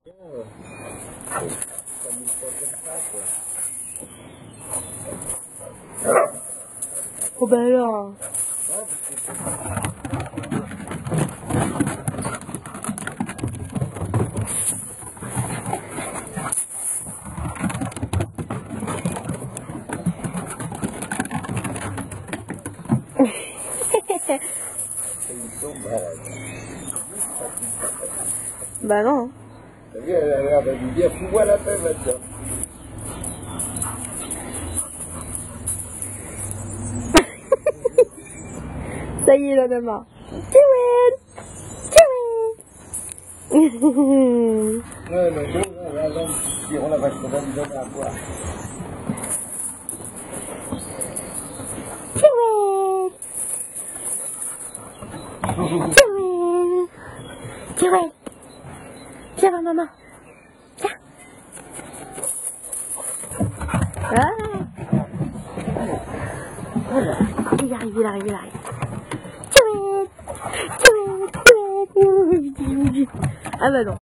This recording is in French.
Oh bah alors. Bah non. T'as vu, elle a l'air de lui dire, fous-moi la paix maintenant. Ça y est, là, maman. Ouais, mais bon, là, ils diront la vache, on va lui donner à boire. Tiens, va, maman. Tiens. Ah. Il arrive, il arrive, il arrive. Ah bah non.